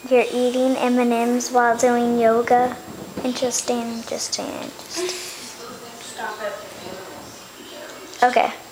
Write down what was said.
You're eating M&Ms while doing yoga. Interesting. Stop it. Okay.